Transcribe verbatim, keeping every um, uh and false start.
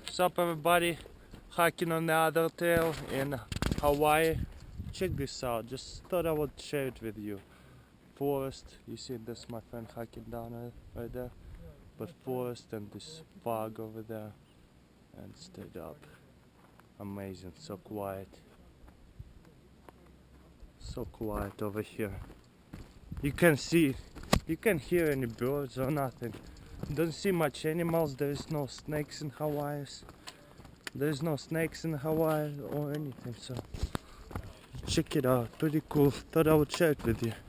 What's up, everybody? Hiking on the other trail in Hawaii. Check this out, just thought I would share it with you. Forest, you see this, my friend hiking down it right there, but forest and this fog over there, and straight up. Amazing, so quiet. So quiet over here. You can see, you can't hear any birds or nothing. Don't see much animals. There is no snakes in Hawaii. There is no snakes in Hawaii or anything. So check it out. Pretty cool. Thought I would share it with you.